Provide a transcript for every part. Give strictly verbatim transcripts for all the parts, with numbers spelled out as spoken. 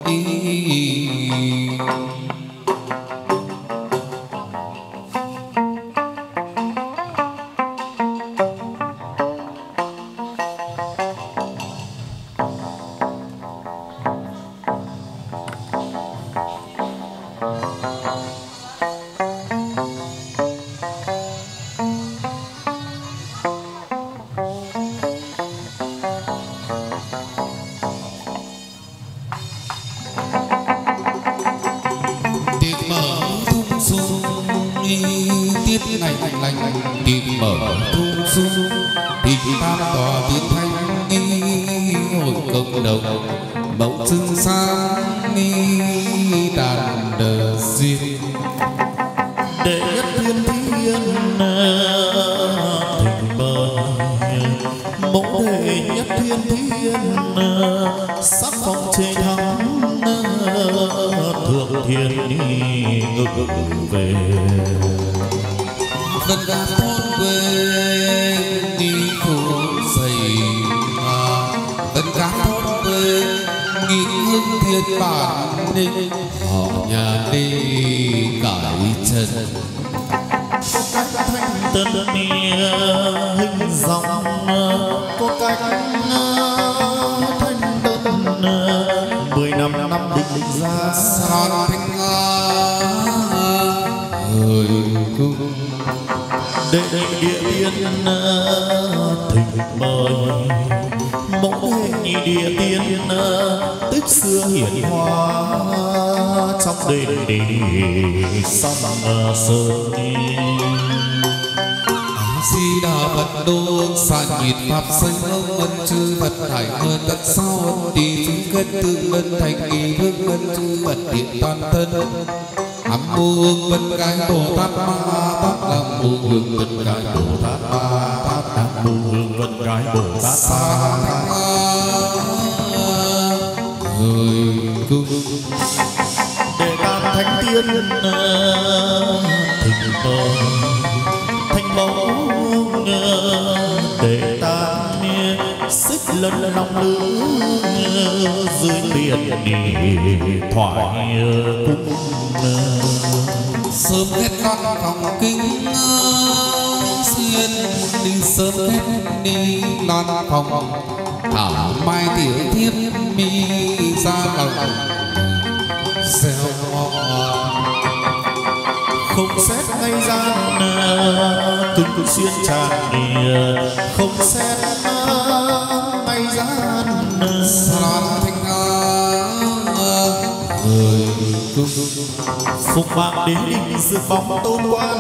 Phục bạc đế đình dự bóng tôn quan,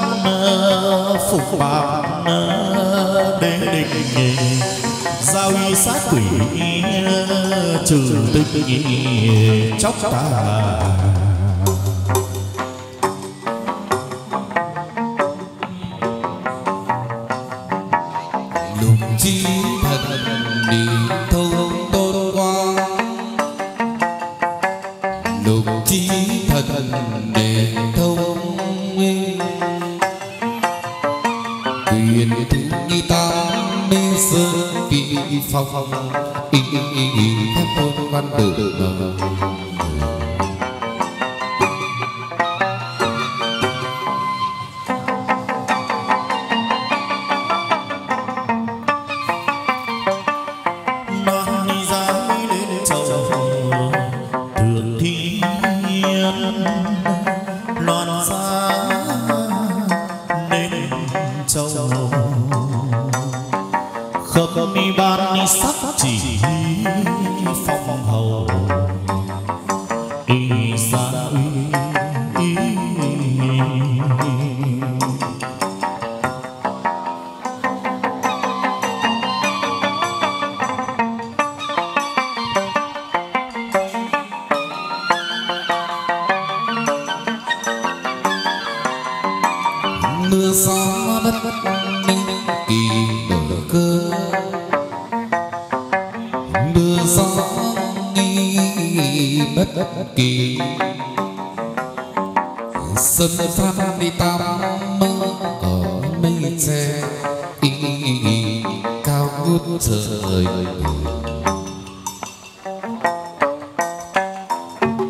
phục bạc đế đình giao y sát quỷ trừ tức chóc ta. mưa gió bất ninh kỳ nở cơ, mưa gió nghi bất kỳ. Xuân phan đi tam mơ ở mây tre y cao ngút trời.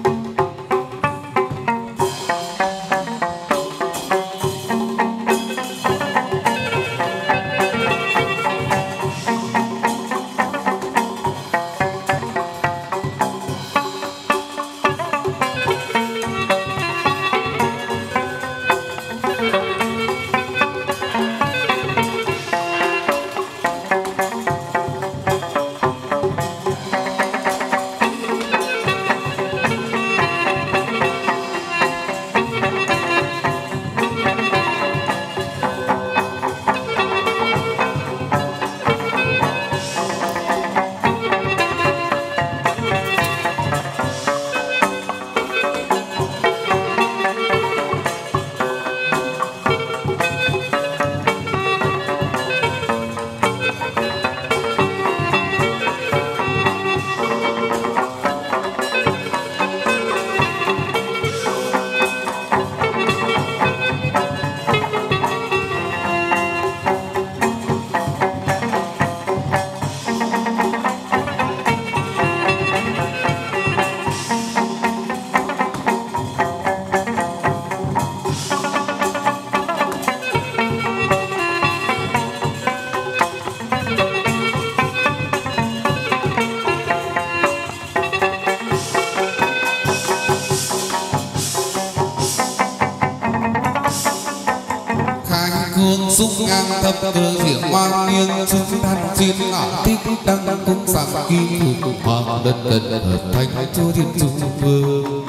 xúc ngang thập cờ diệu hoa nghiêng chúng đan chiến ngạo thích đăng cung sáng kim thủ hoàng đất đất ở thành chúa thiên trung vương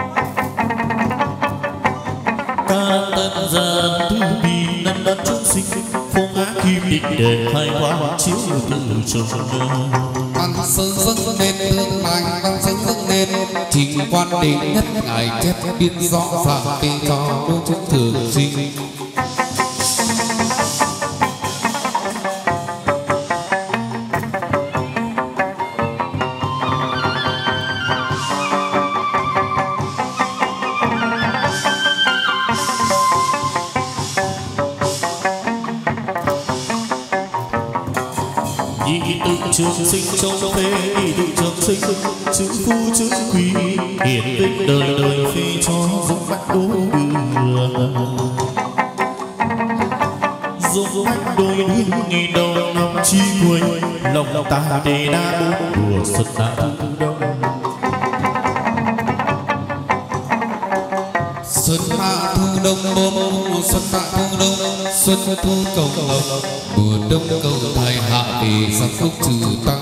ca tân gian tư bi năn đất chúng sinh phong á kim định để khai quang chiếu từ trần văn sơn dâng lên tương lai văn sơn dâng lên trình quan đế nhất ngài chép biên rõ ràng kê cho đôi chân thường sinh trường sinh trong phê tự trường sinh chữ phu chữ quý hiển vinh đời đời phê cho dung bách đôi đường dung bách đôi đường nghìn đầu năm chi cuối lòng ta đề đa bốn mùa xuân đã thu đông xuân hạ thu đông bốn xuân hạ thu đông xuân thu cầu lộc mùa đông cầu thầy hạ về sắc phúc trừ tai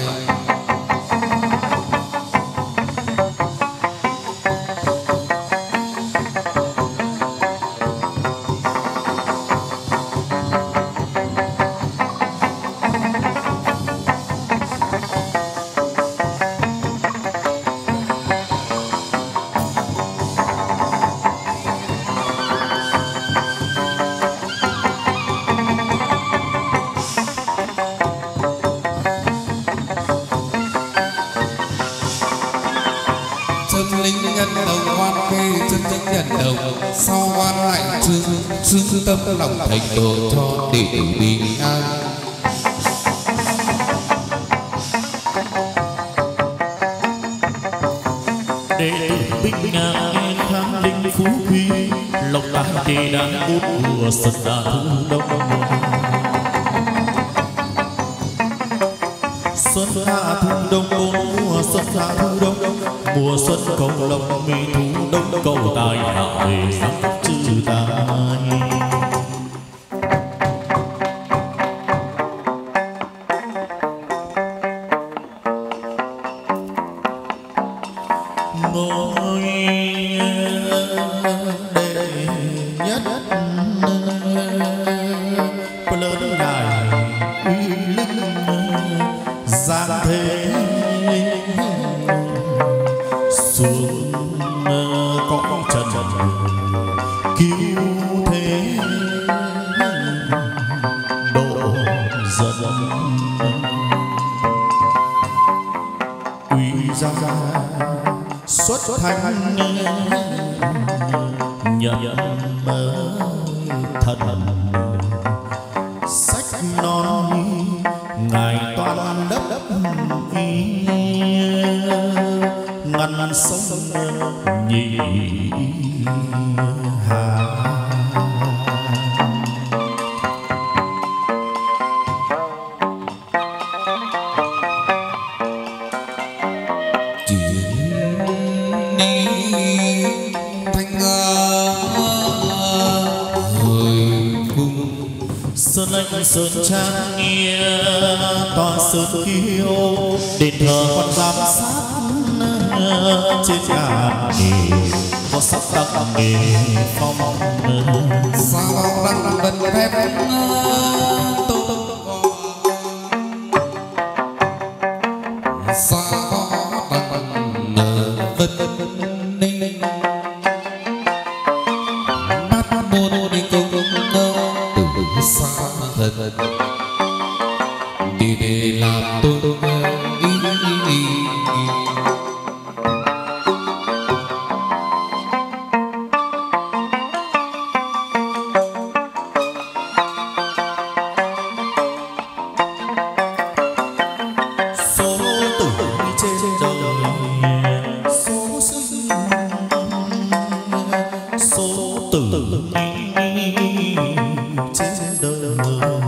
tâm lòng thành độ cho đệ tử bình an đệ tử bình an khang linh phú quý lòng ta đề đàn bốn mùa xuân đã thu đông xuân hạ thu đông bốn mùa xuân hạ thu đông mùa xuân cầu lộc mi thu đông cầu tài hạ về sắc trừ tai sơn trang nghĩa tòa sơn kiêu đền thờ quan giám sát trên cả nghề có sắc đặc nghề phong sao đăng bần phép tô sao đăng bần ninh bát môn đi công từ xa thật đi để làm tôi ý, ý, ý, ý. Số tử trên đời số sinh số tử trên đời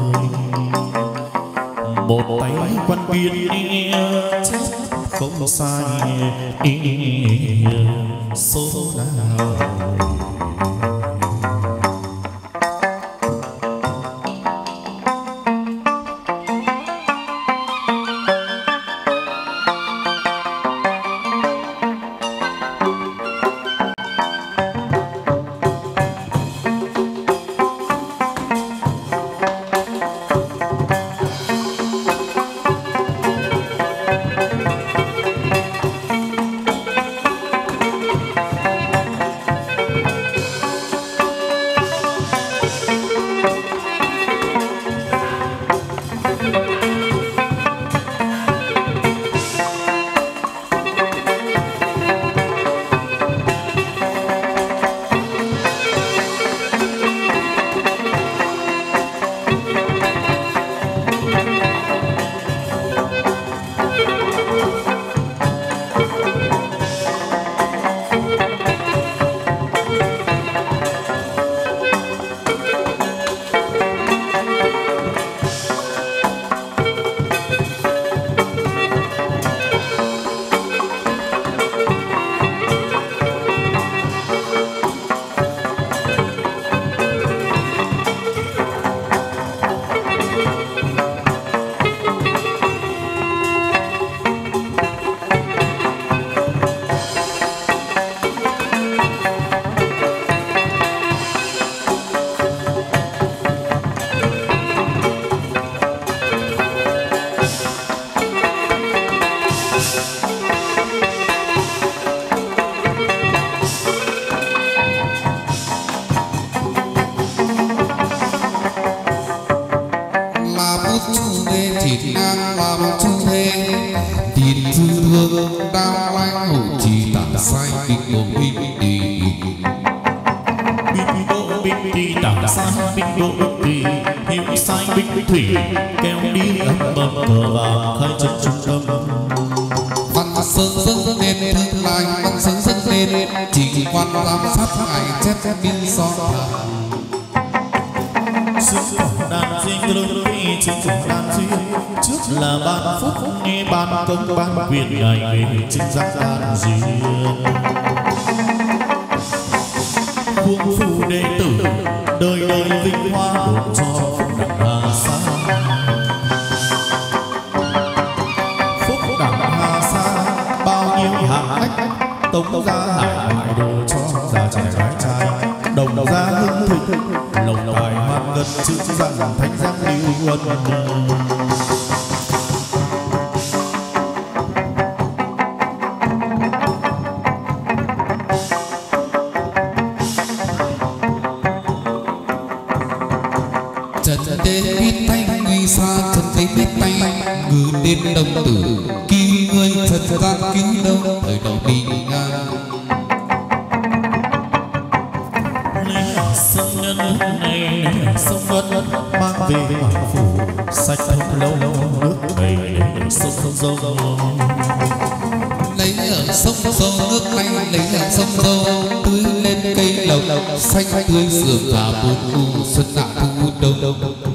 một tay quan biên chết không sai số nào sai binh bộ binh đi binh bộ binh đi đảng sai binh bộ binh đi hiếu sai binh thủy kéo đi ấm bầm cờ vàng khai chân trung tâm văn sơn dâng lên thương lai văn sơn dâng lên chỉ quan giám sát ngài chép biên so xưa đàn riêng lương vị chính phủ đàn riêng trước là ban phúc nghe ban công ban quyền ngài về chính giác đàn riêng quân phu đệ tử đời đời vinh hoa đồn cho phúc đặng hà sa phúc đặng hà sa bao nhiêu hạng ách tống gia hải ngoại đồ cho già trẻ gái trai đồng gia hưng thực lồng tài hoan ngân chữ rằng thánh giác lưu huân trần đế biết tay nguy xa trần đế biết tay ngự đến đồng tử kỳ người trần gian cứu đâu thời đầu bình an sông nhân này sông ngân mang về hoàng phủ sạch thông lâu nước đầy sông sông dâu lấy ở sông dâu nước lanh lấy ở sông dâu tưới lên cây lộc xanh tươi sườn và bốn mùa xuân hạ thu đông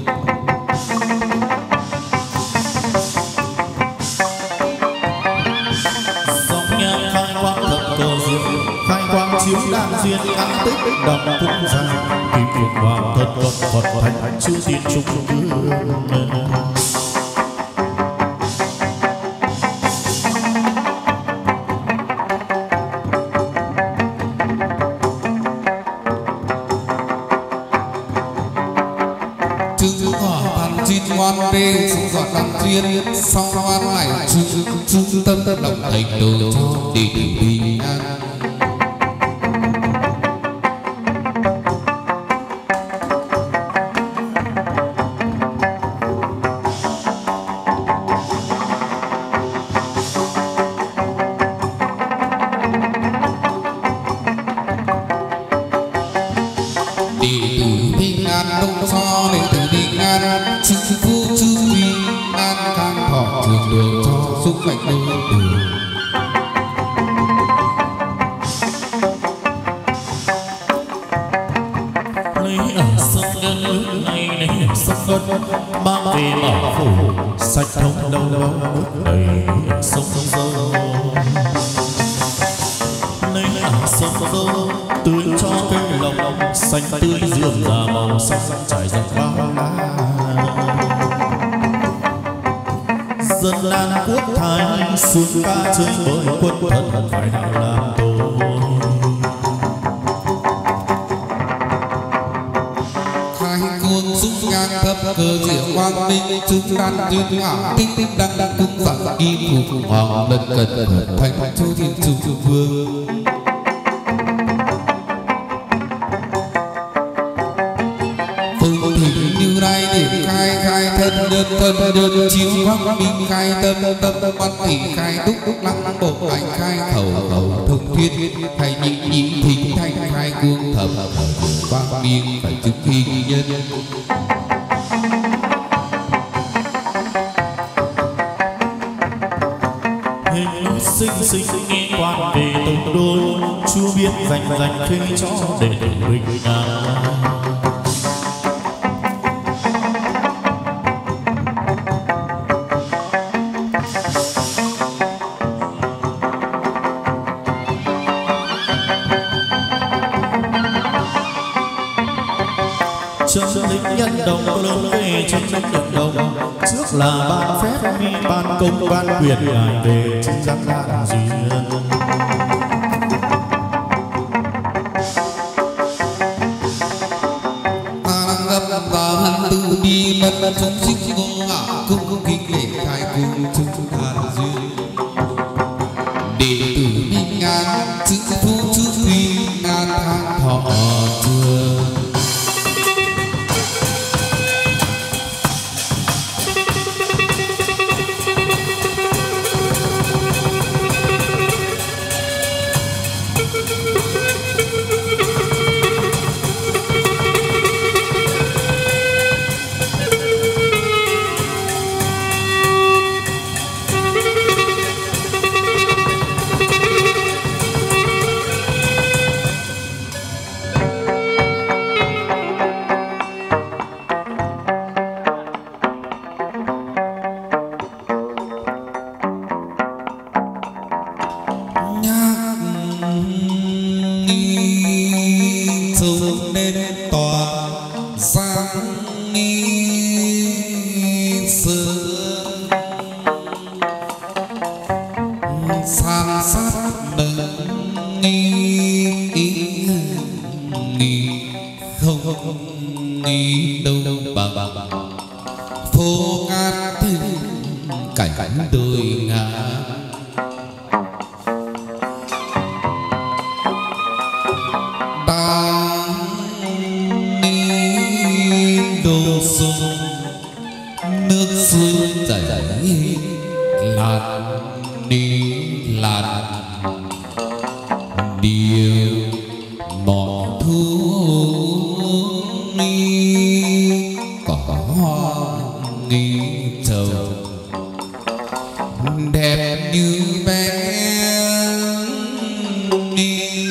dòng nhang khai quang thật cờ duyên khai quang chiếu đàn duyên an tích đồng cung gia kim phượng hoàng thật cận phật thánh chư tiên trung cư ngoan đê sông giọt đàn duyên sau ngoan này trung trung tâm lòng thành đồ cho để bình an đệ tử bình an đông cho đệ tử bình an chư phú chư quý an khang thọ trường đường cho sức mạnh đôi đường lấy ở sông ngân nước này lấy ở sông ngân mang về bảo phủ sạch thông lâu lâu nước đầy sông sông dâu lấy ở sông dâu tưới cho cây lộc xanh tươi rượm rà màu sắc trải dọc bao la dân lan quốc thái xuống ca chơi với quân thần phải nào làm tôi khai cuồng dung nhan thấp cờ diệu quang minh chúng đan duyên ngã tinh tinh đăng đăng cung vạn kim phục hoàng lần cận cận thành chu thiên trung trung vương phụng thỉnh như lai điểm khai khai thân nhân thân nhân chiếu quang minh khai tâm tâm văn thị khai đúc đúc lăng bộ ảnh khai khẩu khẩu thông thuyết khai nhị nhị thính thanh khai cuồng thầm quang minh phải chứng khi nhân hình sinh sinh nghe quan về tổng đôi chúa biết dành dành thuê cho đệ tử bình an chân lính nhân đồng lớn về chân lính nhân đồng trước là ban phép mi ban công ban quyền ngài về chính giác đàn duyên ta hân tư bi mật chúng sinh ngôn ngã cung kính để khai cung chúng đàn duyên đệ tử bình an chư phú chư quý an thang thọ trường nghi nghi không nghi đâu bằng phố cát cảnh cảnh đôi ngả ta đi đô sông nước suối chảy làn đi làn điều mỏ thu ni có hoa nghi trầu đẹp như bé ni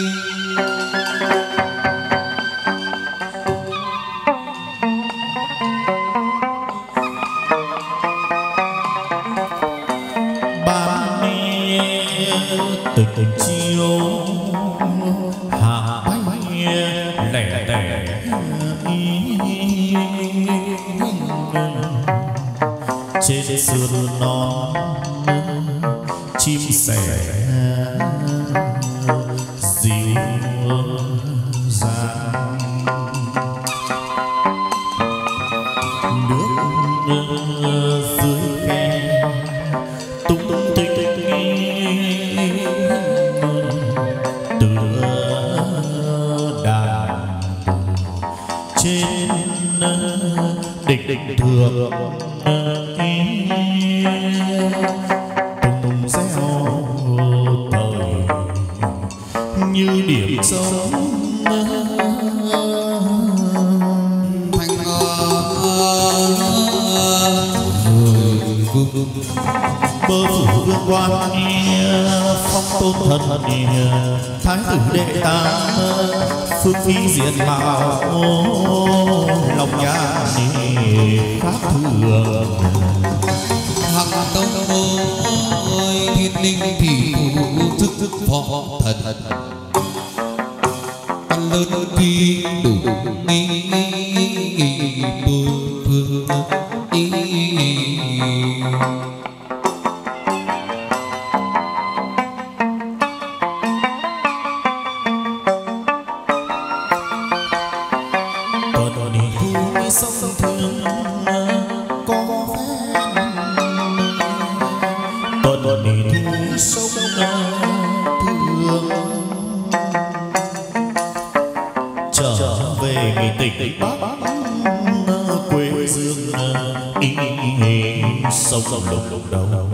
ban từ từ chiều hạ bay lẻ lẻ trên sườn non chim sẻ dịu dàng nước dưới khe tung tinh tựa đàn trên đỉnh đỉnh thượng tung reo thời như điểm sống thanh bơ phủ vương quan phong tôn thần thái tử đệ tam phương phi diện mạo lòng nhà pháp thường hằng tông ôi thiên linh thì phụ chức chức phó thần văn lớn khi đủ nghi bồi phương ý sông thương có phép tuần đi thu sông thương trở về nghỉ tỉnh Bắc quê dương ý sông đồng đồng đầu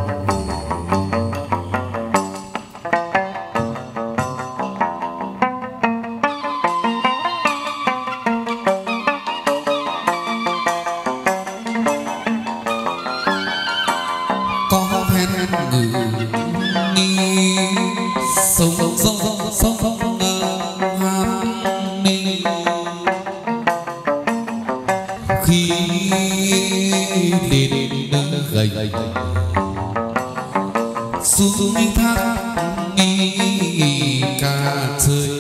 sông sông sông sông ham ninh khi đến gầy xuống thác nghi ca chơi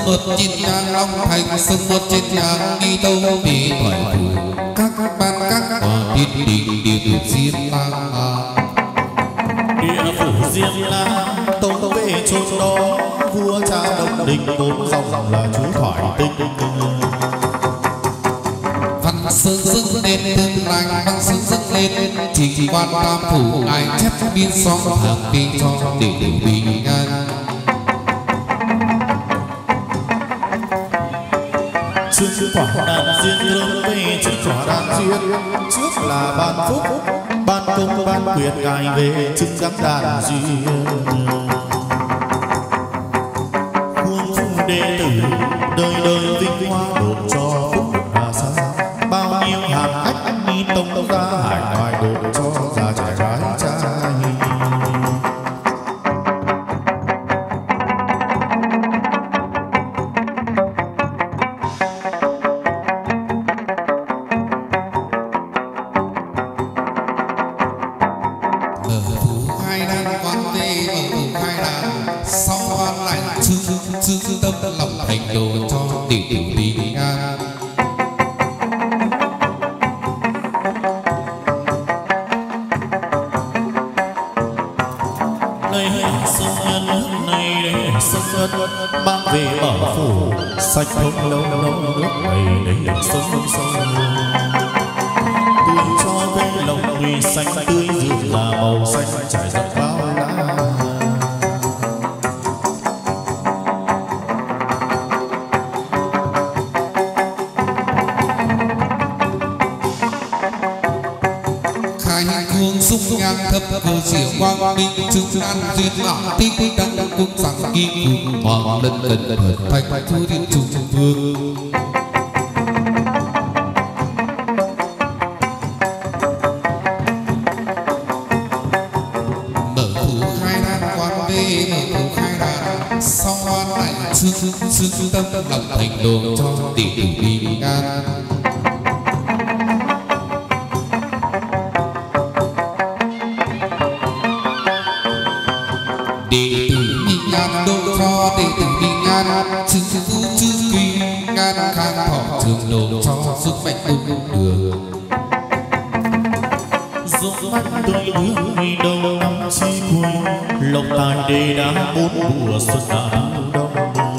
một trên nhang long thành sông một trên nhang nghi tâu bị thoại phủ các ban các tòa tiên đình địa diên lang địa phủ diên lang tông về chốn đó vua cha đông đình vốn dòng là chú thoại tinh văn sơn dâng lên tương lành văn sơn dâng lên chỉ quan tam phủ ai chép biên song thượng đi cho để đều bình an trước quả đàn diên hướng về trước quả đàn diên trước là ban phúc ban công ban quyền ngài về chứng giám đàn duyên khuôn phu đệ tử đời đời vinh hoa đột cho phúc hà sa bao nhiêu hàng khách mi tông ra hải ngoại đột cho già trẻ gái trai mang về bảo phủ sạch không lâu lâu nước này lấy sông sông tươi cho cây lồng nguy xanh tươi rực là màu xanh trải dọc bao la khai cuồng xúc nhang thấp cơ diệu quang minh chứng an duyên ngọc tích đăng cung sáng kim hoàng lần lần lần thành thu thiên trung vương mở phủ khai đàn quan đê mở phủ khai đàn sau hoan lại xương xương tâm lòng thành đồ cho tỷ tử bình an đệ tử bình an độ cho đệ tử bình an chư phú chư kỳ an khang thọ trường độ cho sức mạnh tung đường giúp mắt tươi bước đi đâu năm chi cuối lộc tài đề đã bốn mùa xuân đã đông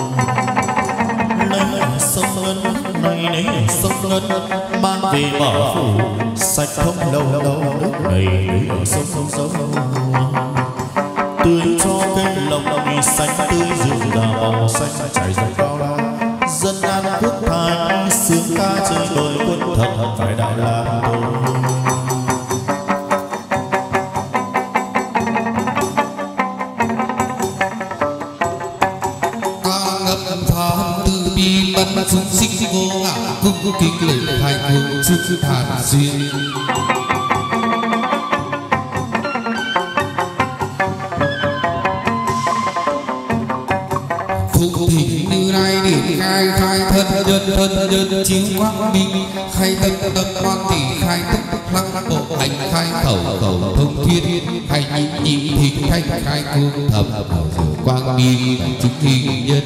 lấy sông ngân này lấy sông ngân mang về bảo phủ sạch không lâu lâu nước này lấy ở sông sông sông tươi cho cây lộc vì xanh tươi rực là màu xanh chảy dọc bao la dân an quốc thái sướng ca chơi đôi quân thật phải đại la tôi bắn súng xích vô ngã cung kính lễ hai cung chúc thản duyên phụ thỉnh như lai điểm khai khai thân nhân thân nhân chiếu quang minh khai tâm tâm quan tỷ khai tức lăng bộ hành khai khẩu khẩu thông thiên khai nhị nhị thịnh thanh khai cung thầm quang minh chứng hình nhân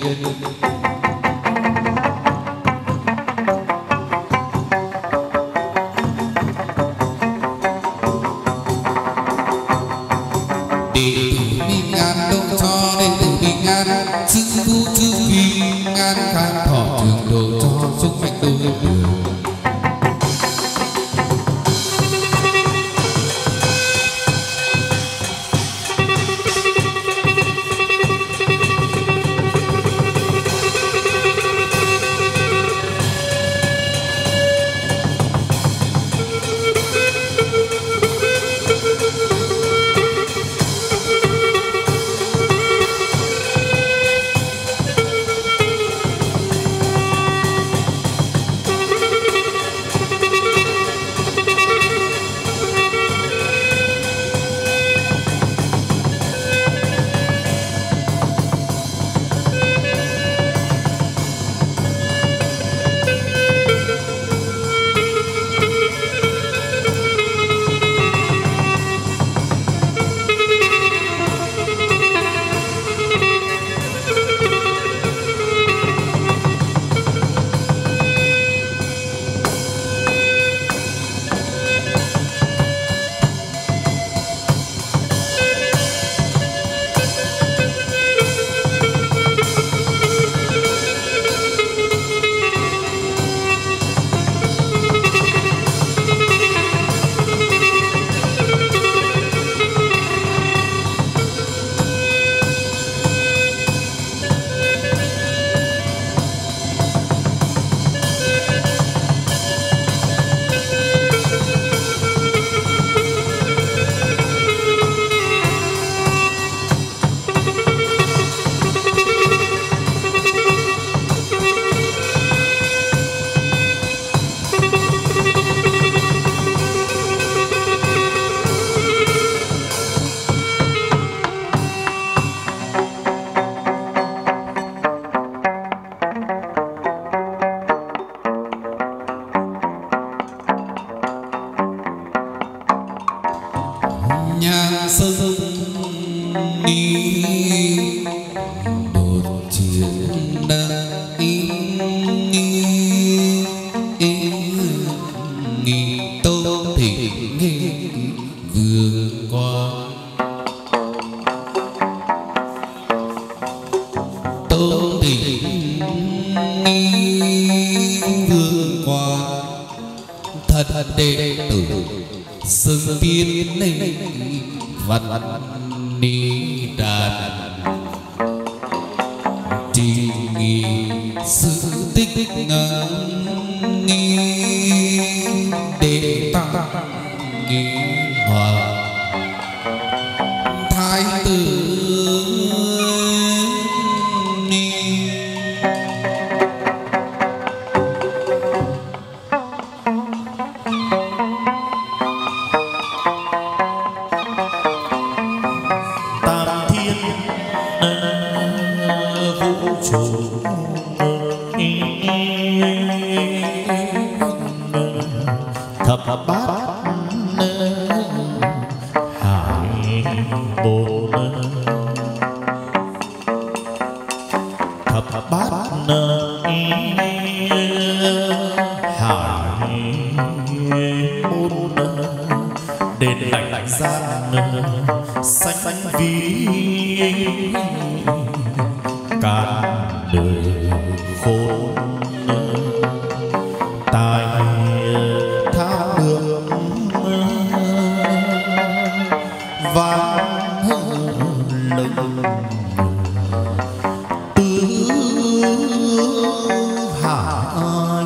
đệ tử bình an độ cho đệ tử bình an chư phú chư bình an khang thọ trường độ cho sức mạnh đôi đường sông đi một chuyện đang ý nghi tô thị nghe vừa qua tô thị vừa qua thật đệ tử xưng tiên này văn ni đàn trì nghi sự tích ngang nghi đệ ta nghi hòa thái tử ni tam thiên vũ trụ thập bát hải bồn thập bát hải bồn đền lạnh gian xanh xanh vì cả đời khôn tài tha đường vang lừng tứ hải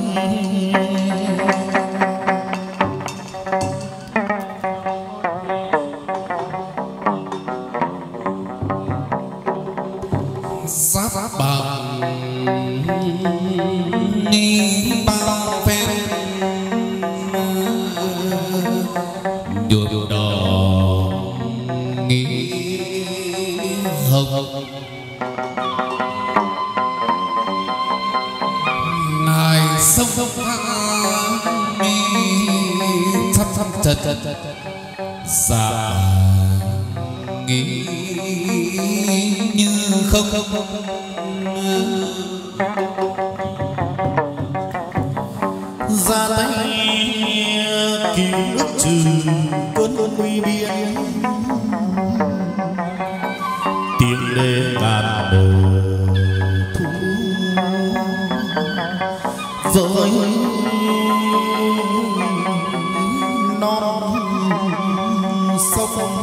giáp bằng ni bao phen nhuộm đỏ nghĩ hồng ngài sông mi thăm thăm chật dạ nghĩ như không không ra tay cứu nước trừ cơn nguy biên tiếng đê ngàn đời thú với non sông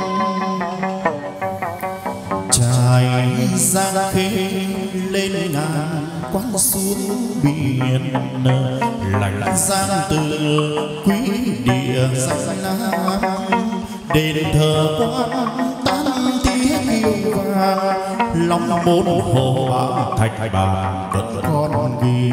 trải giang khê lên ngàn quán xuống biển lạnh giang từ quý địa danh lam đền thờ quan tan tía kiêu vàng lòng bốn hồ bão thạch bàn vẫn còn ghi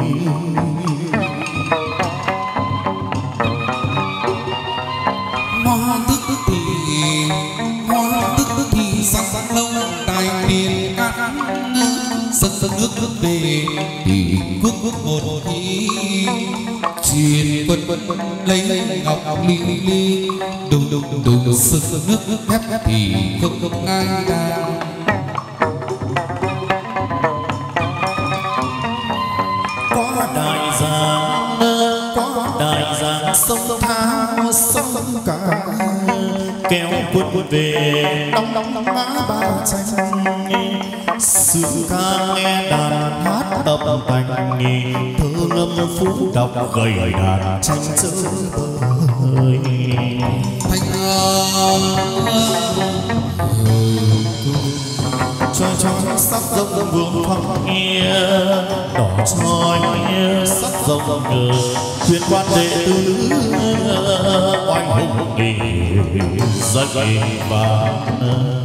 hoa tức thì hoa tức thì sắc lâu tài tiền cát sân sân nước nước về thì quốc quốc một ý truyền quân quân lấy ngọc ly ly đùng đùng đùng sân sân nước nước thép thì không không ai đang có đại giang có đại giang sông thao sông cả kéo quân quân về đóng đóng đóng má ba tranh sự ca nghe đàn hát tập thành thơ ngâm phú đọc gầy đàn tranh chơi bời thanh cho cho sắc rộng vương phong nghe đỏ trói sắc rộng ngờ thuyền quan đệ tử oanh hùng nghỉ dậy vàng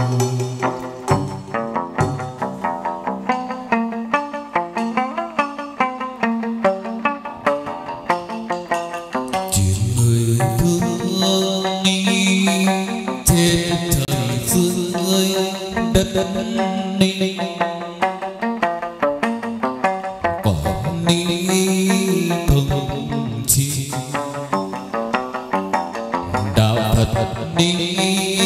ninh có ni thường chi đạo thật ni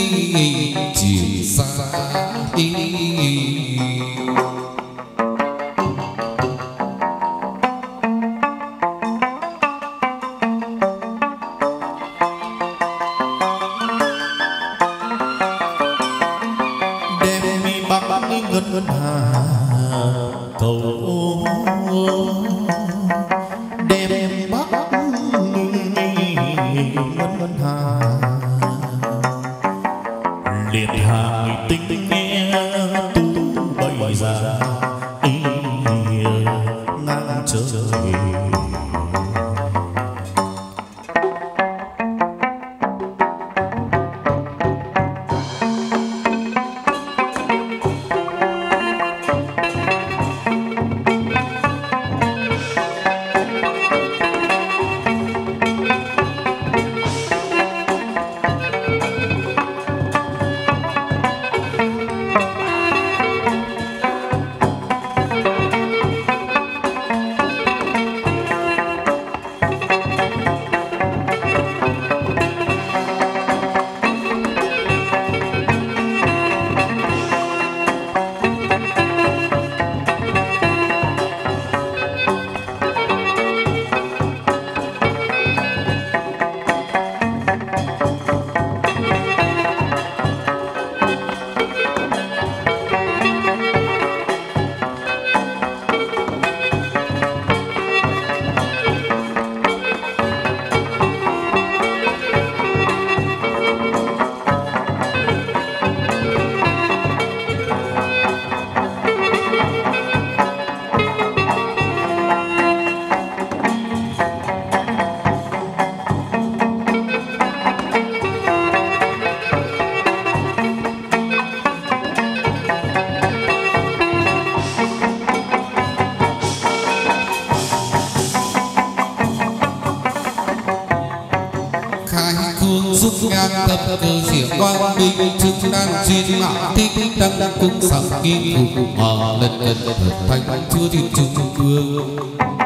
khai phương giúp ngang thập cơ diệu quang minh chứng đan duyên mạo thích đăng đăng cung sẵn kim phục họ lần lần thật thành chúa thiên trung vương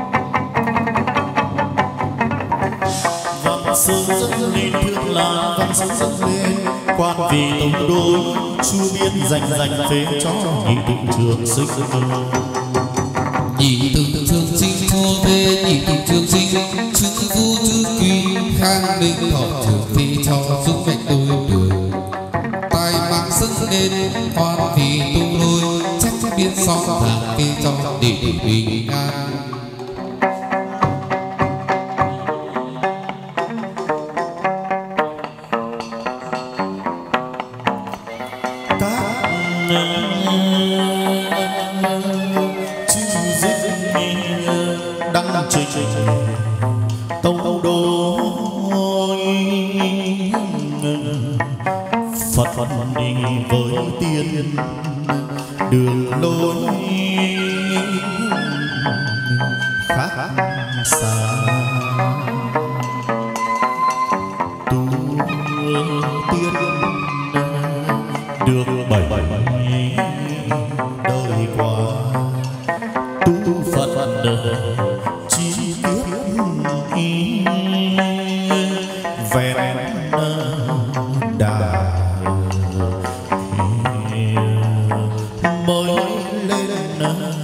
văn sơn dâng lên thương là văn sơn dâng lên quan vì tống đôi chu biên dành dành phế cho nhị tự trường sinh nhị tự trường sinh thua về nhị tự trường sinh chữ vũ chữ quý khang minh thọ trường phi cho giúp mệnh tôi đường tài mạng dâng lên quan vì tu lôi trách biết so thang phi cho để bình an đường lối khác xa tu tiên được bảy đời qua tu Phật chi tiết vẹn đà mới lên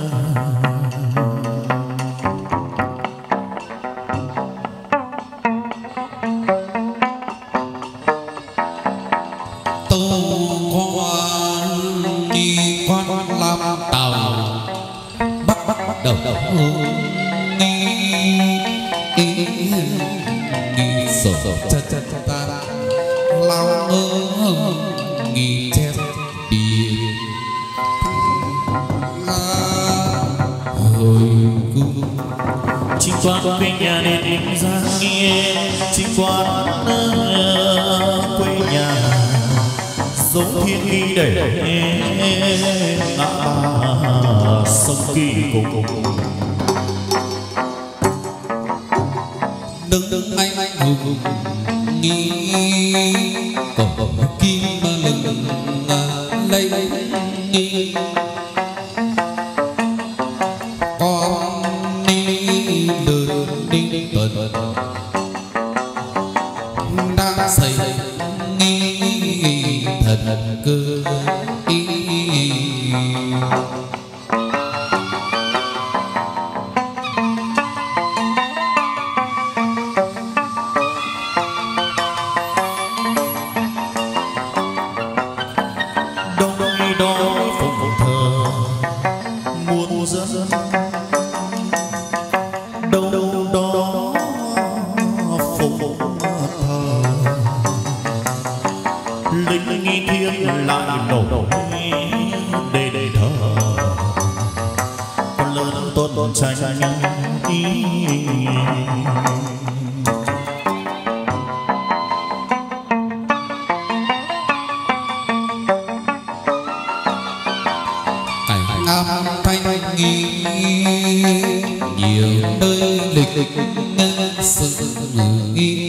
tô quan đi quan làm tàu bắt bắt bắt đầu đầu đi đi sổ cha cha ta lao ơ nghi chép biển chính quan quê nhà nên em ra nghe chính quan quê nhà dấu thiên ghi để ngã ba sông kỳ cùng đừng đừng anh anh hùng nghi cổ kim mà lừng lấy nghi con đi đường đi tuần đang xây nghi thần cơ ý đâu đâu đó phục thờ linh nghi thiên lại nổ để để thờ con lớn tôn tranh ý nam thanh nghi nhiều nơi lịch sự nghi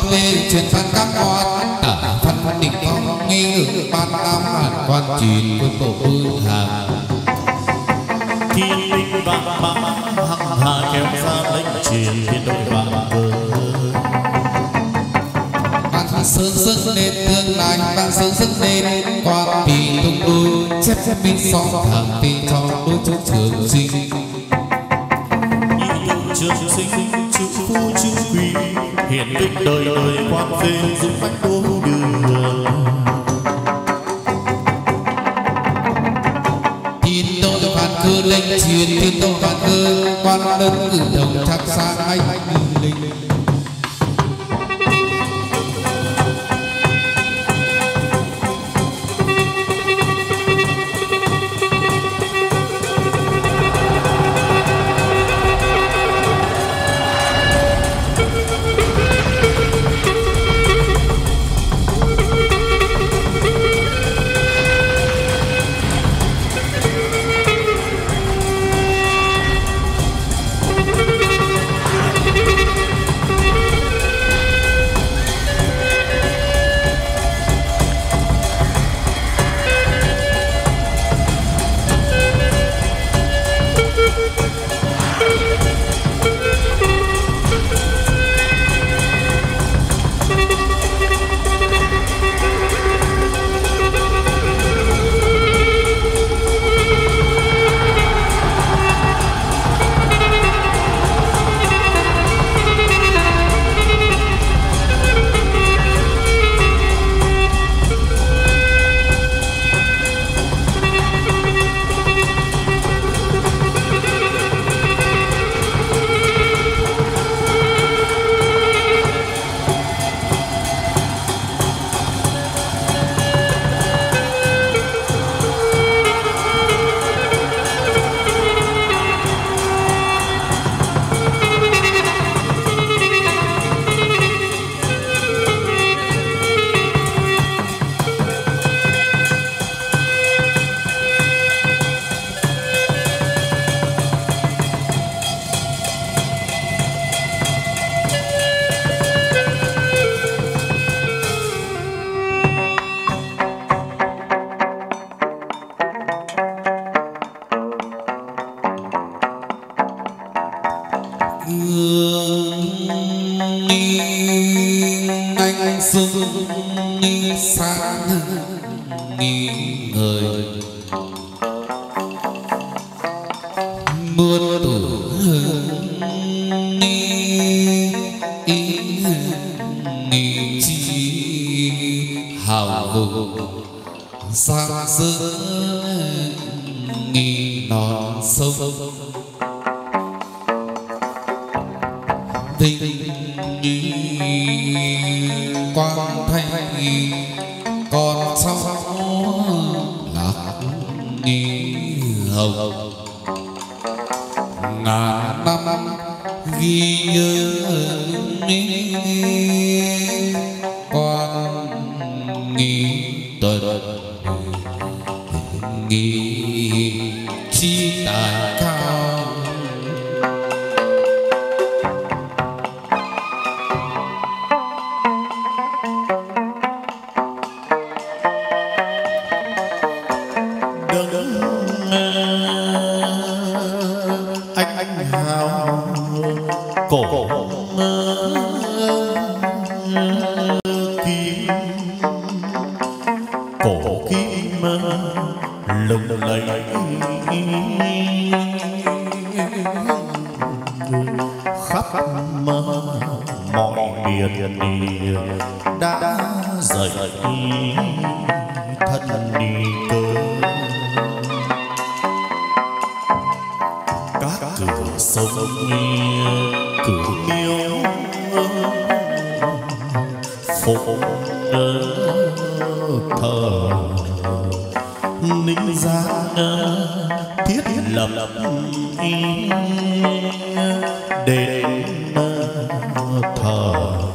về truyền văn các con ở phân đỉnh phong nghi ngữ ban tam hàn quan truyền quân tổ vương hàng thiên linh vạn mã hằng hà kéo ra lệnh truyền thiên đội vạn cờ ban sơn sức nên tương lai ban sơn sức nên quan vì tung đôi chép chép minh so thẳng tì cho đôi chú trường sinh nhị tụ trường sinh chữ phu chữ quý hiển vinh đời đời quan phê dũng bách đô đường thiên đội vạn cơ lệnh truyền thiên đội vạn cơ quan đơn cử đầu chắc xa anh linh anh sung sáng nghi ngời muôn tuổi nghi chi hào hùng sáng sớm nghi non sông tình quang thanh còn sau lạc nghi hồng ngàn năm ghi nhớ quan nghi tuần nghi chi tài cao cổ kim cổ kim lừng lẫy khắp mọi miền đã dậy thân đi cơ các cửa sông cửa miếu phục thờ ninh giang thiết lập đền thờ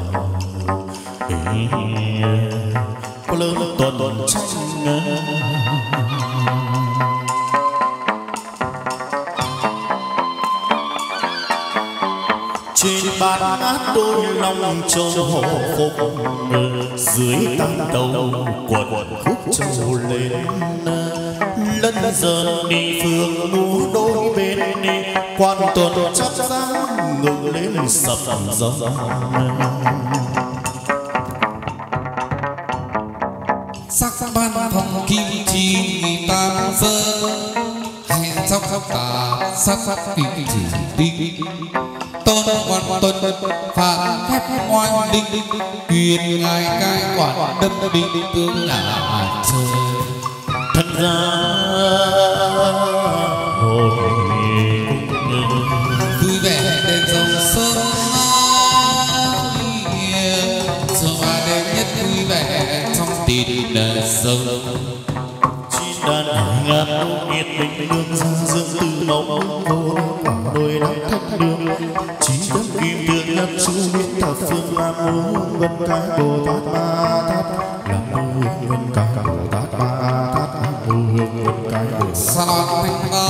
có lớn tuần tranh trên bát ngát đôi lòng châu hộ phục, dưới tăng đầu quần khúc châu lên. Lân dần đi phương múa đôi bên, quan tuần chắp dáng ngự lên sập gió. Sắc ban phong kim chi tam sơ, hẹn sóc sóc cả sắc sắc kim chỉ tinh. Tôn quan tuần phạt phép ngoan đinh, quyền ngài cai quản đâm đinh tướng là trời. Thật ra hồi vui vẻ đèn dòng sông, giờ mà đêm nhất vui vẻ trong tình sông. chín đàn ngàn đô nhiệt bình đường ra dương từ màu vô đôi lắm thất đường. Chín tấm kim tượng nhất chú biết thập phương nam mô vân cái bồ tát ma tát, nam mô vân cái bồ tát ma tát, nam mô vân cái bồ tát. Sa thanh ma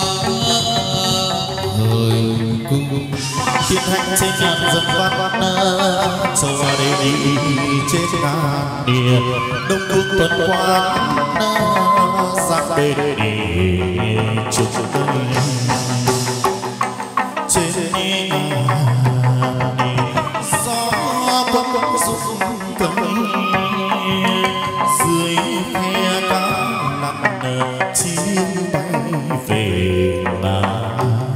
hơi cung thiên hành trên ngàn dặm văn châu ra đây đi trên ngàn địa đông quốc tuần quan giang bên đi chúc đây trên ngàn gió quấn quấn rung cánh dưới khe cá lặn chim bay về ngàn.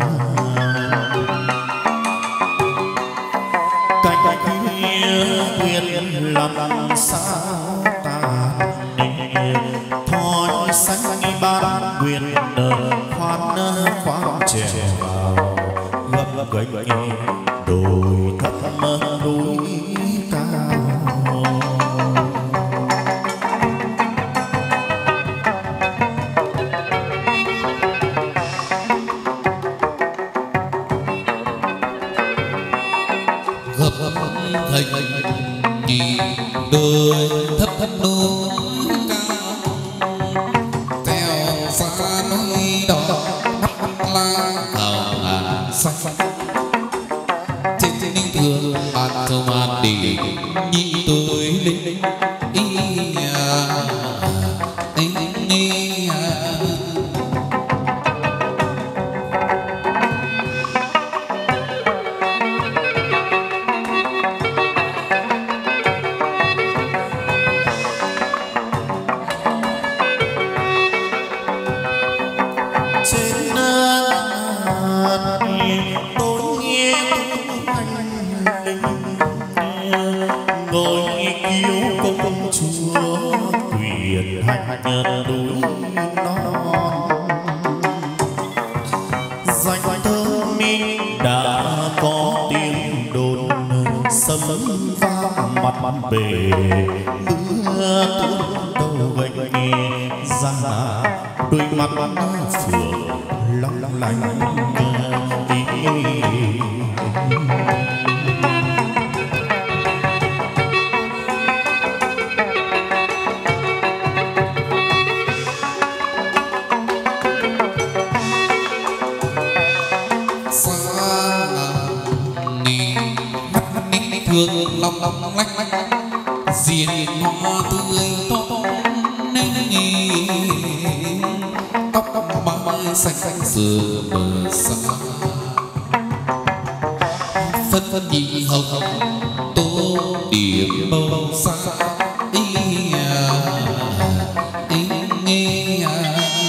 Quyền làm sao tàn thói xanh ban quyền khoan khoan trèo vào gấp gánh đồi thấp núi cao. đôi thấp thấp núi cao, theo xa núi đỏ đắp la hào ngàn xanh. Trên ninh thường bàn thơ màn để nhị tôi lên ý nhà ý nhà. Núi non danh thơ mi đã có tiếng đồn sấm vang mặt mặt bể mưa tuôn đầu gánh nghe ra đôi mắt phượng long lanh thương long long lách lách diên hoa tươi tốt nên tóc tóc mai xanh xanh sờ mờ xa phân phân nhị hồng tô điểm màu xa ý à ý nghe à.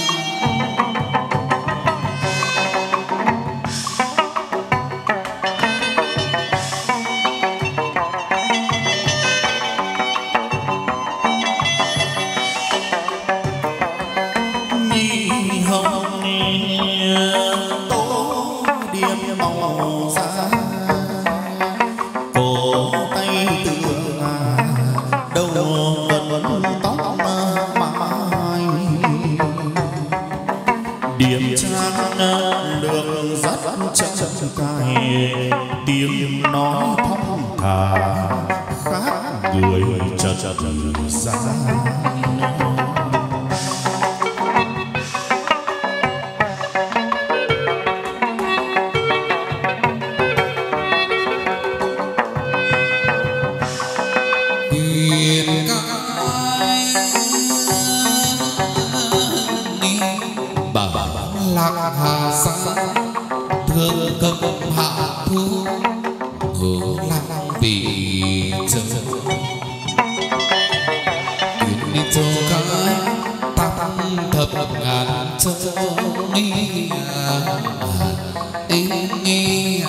Tiếng nói thong thả khác người chợt chợt ra. chơi nghi ý nghi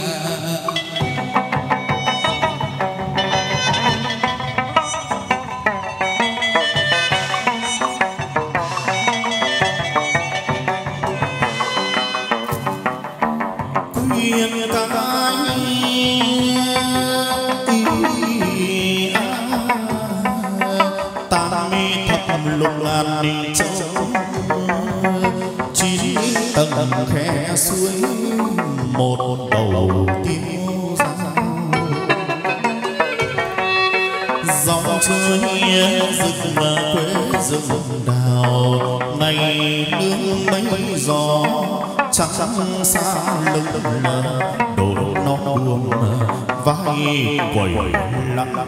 khuyên cái ta mi thập lục ngàn ninh châu chín tầng khe suối một đầu tiêu dòng chơi rừng quê rừng đào ngày nương mấy gió trắng xa lưng đổ nó buông vai quẩy lặng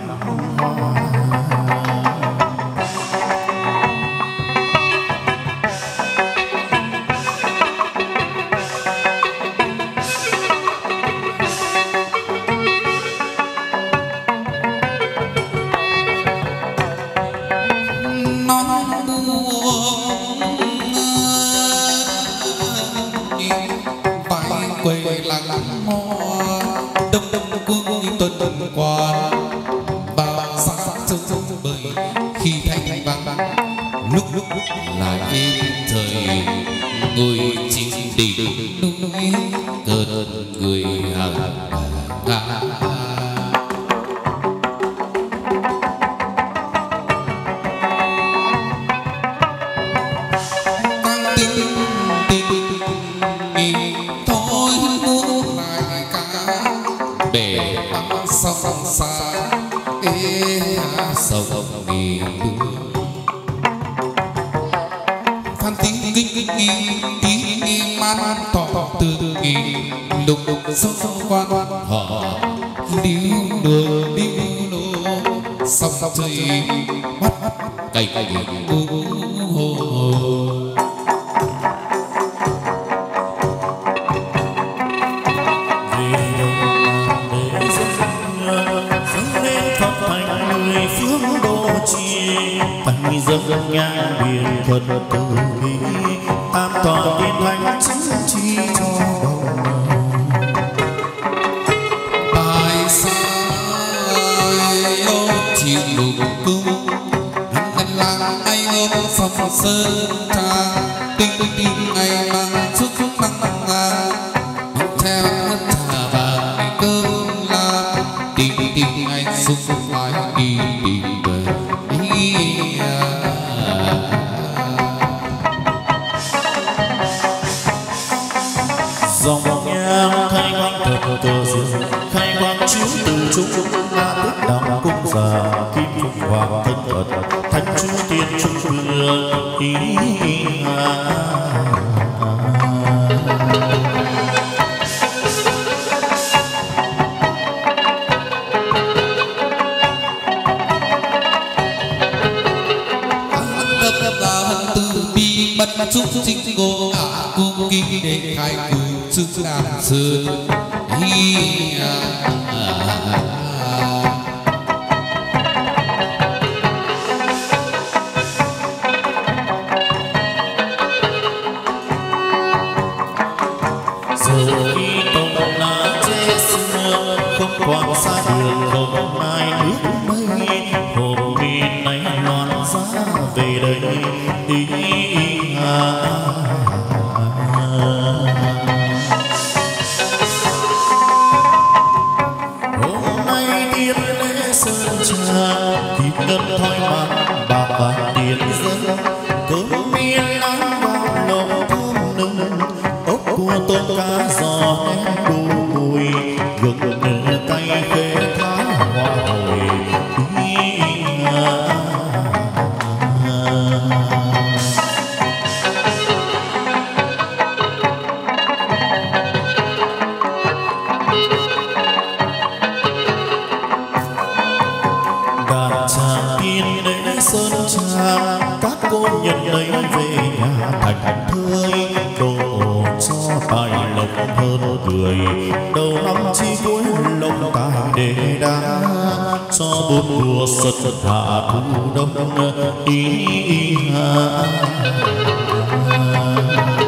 hạ thu đông ý, ý, ý,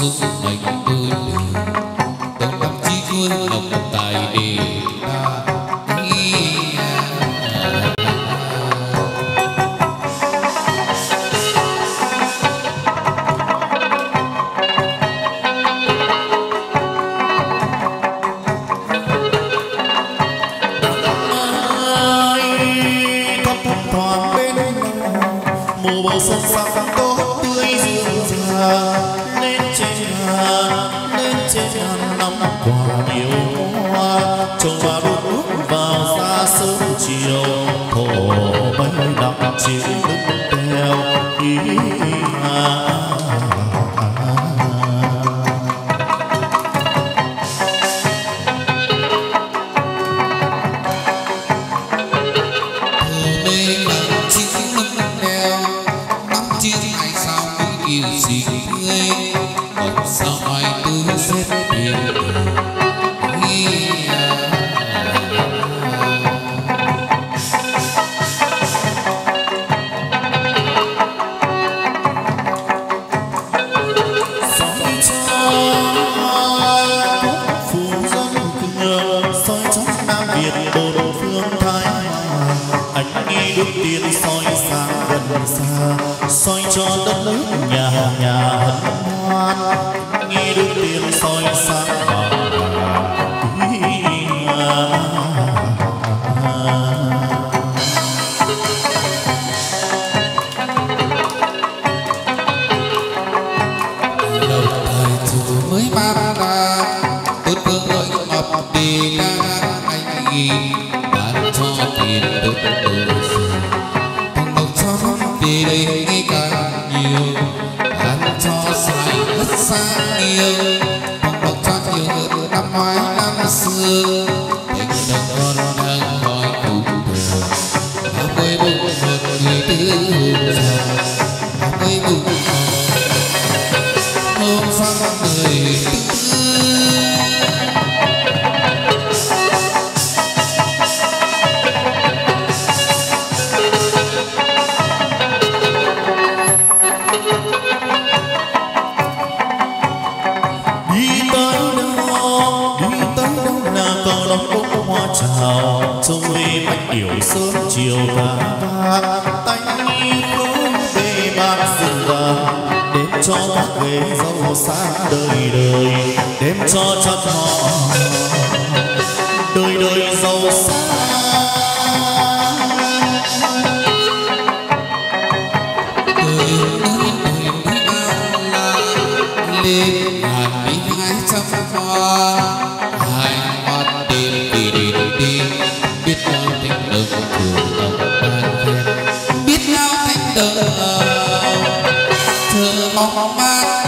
số mệnh tôi đồng tâm chi cuối học tài để ta nghĩ mùa bầu xuân sắc tốt tươi rượu già lên trên ngàn lên trên ngàn năm quả nhiều hoa trồng hoa đốt đuốc vào ra sớm chiều thổ bay đặng chiều đứng theo ý à. sao ai tư xếp tiền soi cho quốc phủ dân nhờ soi cho Nam Việt bốn phương Thái anh nghĩ được tiền soi sáng gần xa soi cho đất nước nhà nhà hân hoan nghe được tiếng soi sáng vào đầu thời chủ mới ban ra tôi thương ơi ngọc đi ca anh nghĩ bán cho tiền tôi tự thằng đầu cho về đây nghe càng nhiều bán cho sai rất xa nhiều thằng đầu cho nhiều hơn năm ngoái năm xưa tình đồng con đang hỏi cụ thừa ba mươi bụng một người tứ hôn giàu ba mươi bụng hôm sang người tư chào trông về bách điểu sớm chiều cả vang tay khối về bạc rừng vàng đêm cho các ghế dâu xa đời đời đêm cho cho họ đời đời giàu xa lên ngàn đi hai trăm hoa hai hoa tiền đi đi đi biết nhau thành đồng thường đồng ban khen biết nhau thành đồng thơ mong ban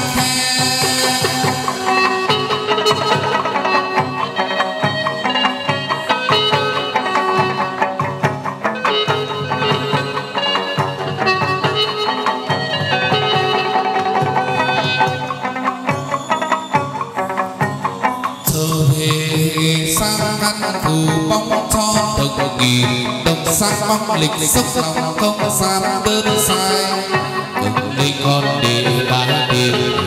phù bóng cho đồng nghìn đồng sang bóng lịch sốc lòng không dám đơn sai đồng linh con để ba đêm